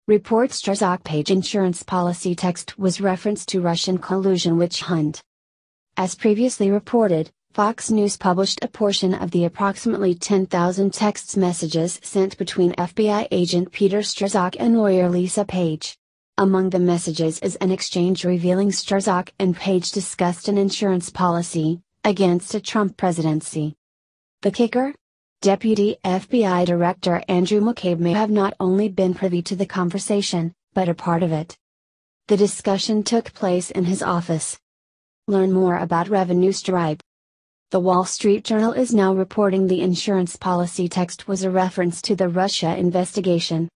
Report Strzok page insurance policy text was reference to Russian collusion witch hunt. As previously reported, Fox News published a portion of the approximately 10,000 text messages sent between FBI agent Peter Strzok and lawyer Lisa Page. Among the messages is an exchange revealing Strzok and Page discussed an insurance policy against a Trump presidency. The kicker? Deputy FBI Director Andrew McCabe may have not only been privy to the conversation, but a part of it. The discussion took place in his office. Learn more about revenue stripe. The Wall Street Journal is now reporting the insurance policy text was a reference to the Russia investigation.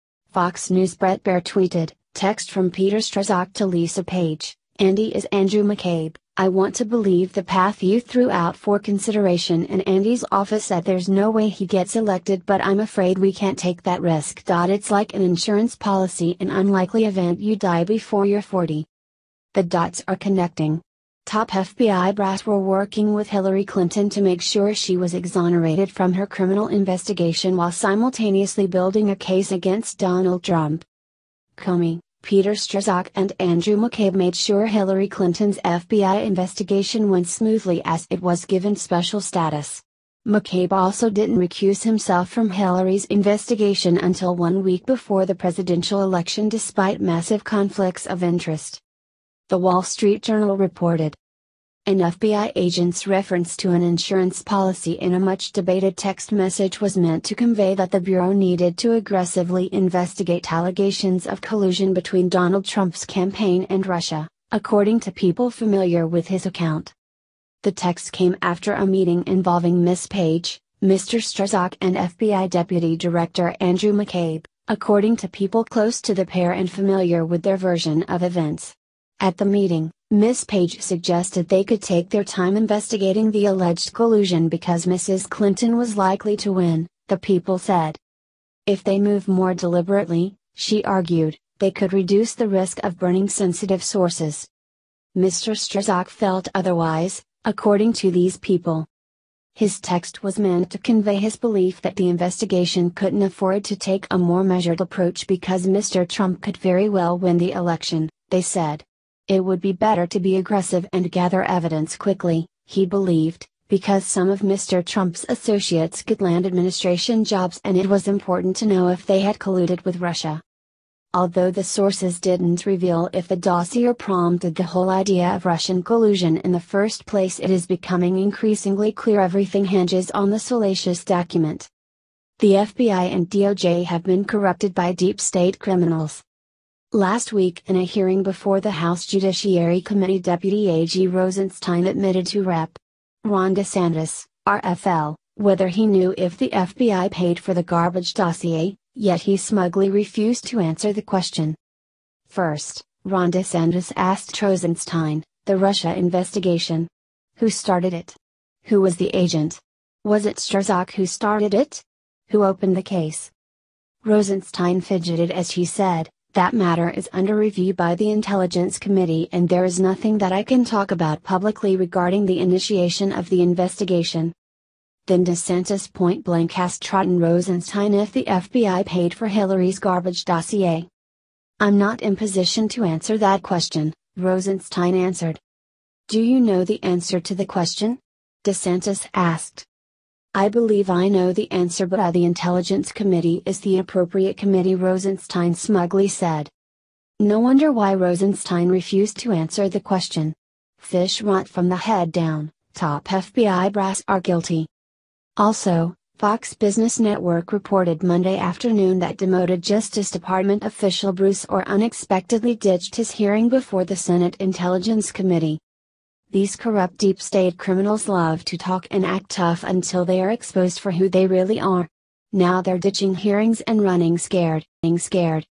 Fox News Bret Baier tweeted, text from Peter Strzok to Lisa Page, Andy is Andrew McCabe. I want to believe the path you threw out for consideration in Andy's office that there's no way he gets elected, but I'm afraid we can't take that risk. It's like an insurance policy in unlikely event you die before you're 40. The dots are connecting. Top FBI brass were working with Hillary Clinton to make sure she was exonerated from her criminal investigation while simultaneously building a case against Donald Trump. Comey, Peter Strzok and Andrew McCabe made sure Hillary Clinton's FBI investigation went smoothly as it was given special status. McCabe also didn't recuse himself from Hillary's investigation until 1 week before the presidential election despite massive conflicts of interest. The Wall Street Journal reported. An FBI agent's reference to an insurance policy in a much-debated text message was meant to convey that the Bureau needed to aggressively investigate allegations of collusion between Donald Trump's campaign and Russia, according to people familiar with his account. The text came after a meeting involving Ms. Page, Mr. Strzok and FBI Deputy Director Andrew McCabe, according to people close to the pair and familiar with their version of events. At the meeting, Ms. Page suggested they could take their time investigating the alleged collusion because Mrs. Clinton was likely to win, the people said. If they move more deliberately, she argued, they could reduce the risk of burning sensitive sources. Mr. Strzok felt otherwise, according to these people. His text was meant to convey his belief that the investigation couldn't afford to take a more measured approach because Mr. Trump could very well win the election, they said. It would be better to be aggressive and gather evidence quickly, he believed, because some of Mr. Trump's associates could land administration jobs and it was important to know if they had colluded with Russia. Although the sources didn't reveal if the dossier prompted the whole idea of Russian collusion in the first place, it is becoming increasingly clear everything hinges on the salacious document. The FBI and DOJ have been corrupted by deep state criminals. Last week in a hearing before the House Judiciary Committee, Deputy AG Rosenstein admitted to Rep. Ron DeSantis, RFL, whether he knew if the FBI paid for the garbage dossier, yet he smugly refused to answer the question. First, Ron DeSantis asked Rosenstein, the Russia investigation. Who started it? Who was the agent? Was it Strzok who started it? Who opened the case? Rosenstein fidgeted as he said, that matter is under review by the Intelligence Committee and there is nothing that I can talk about publicly regarding the initiation of the investigation. Then DeSantis point-blank asked Rosenstein if the FBI paid for Hillary's garbage dossier. I'm not in position to answer that question, Rosenstein answered. Do you know the answer to the question? DeSantis asked. I believe I know the answer, but the Intelligence Committee is the appropriate committee, Rosenstein smugly said. No wonder why Rosenstein refused to answer the question. Fish rot from the head down, top FBI brass are guilty. Also, Fox Business Network reported Monday afternoon that demoted Justice Department official Bruce Ohr unexpectedly ditched his hearing before the Senate Intelligence Committee. These corrupt deep state criminals love to talk and act tough until they are exposed for who they really are. Now they're ditching hearings and running scared.